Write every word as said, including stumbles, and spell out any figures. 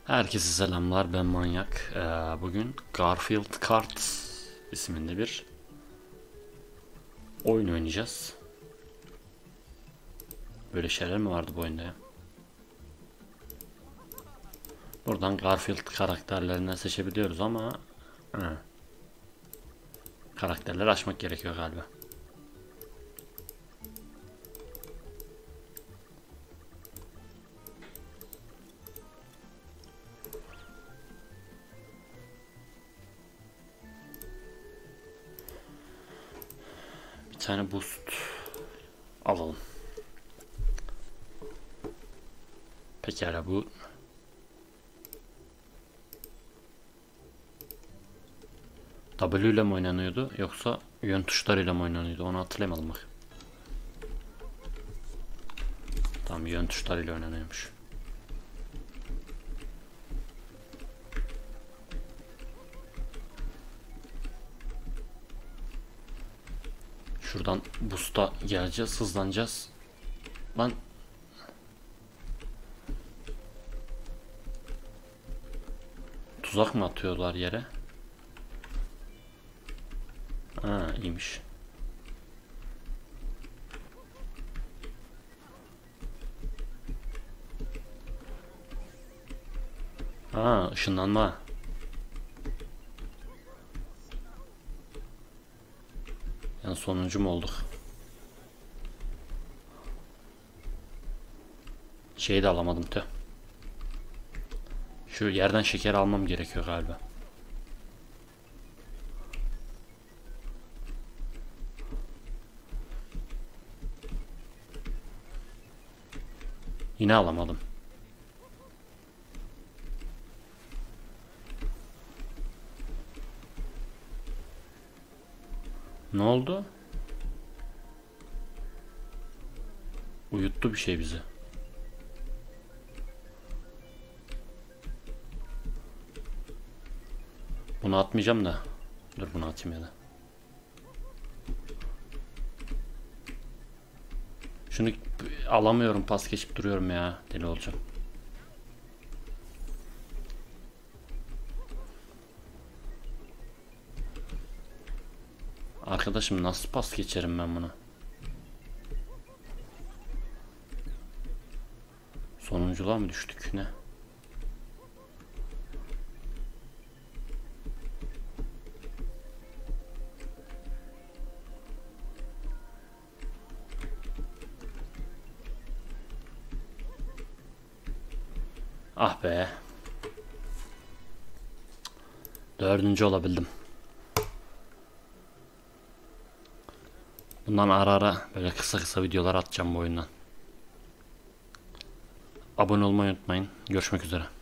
Herkese selamlar, ben Manyak. Ee, bugün Garfield Kart isminde bir oyun oynayacağız. Böyle şeyler mi vardı bu oyunda ya? Buradan Garfield karakterlerinden seçebiliyoruz ama he, karakterleri açmak gerekiyor galiba. Bir tane boost alalım. Pekala, bu W ile mi oynanıyordu yoksa yön tuşlarıyla mı oynanıyordu, onu hatırlayamadım bak. Tamam, yön tuşlarıyla oynanıyormuş. Şuradan boost'a geleceğiz, hızlanacağız. Lan tuzak mı atıyorlar yere? Ha, iyiymiş. Ha, ışınlanma. Yani sonuncu mu olduk? Şeyi de alamadım tüh. Şu yerden şeker almam gerekiyor galiba. Yine alamadım. Ne oldu? Uyuttu bir şey bizi. Bunu atmayacağım da. Dur, bunu atayım ya da. Şunu alamıyorum, pas geçip duruyorum ya. Deli olacağım. Arkadaşım, nasıl pas geçerim ben bunu? Sonunculuğa mı düştük ne? Ah be. Dördüncü olabildim. Bundan ara ara böyle kısa kısa videolar atacağım bu oyundan. Abone olmayı unutmayın. Görüşmek üzere.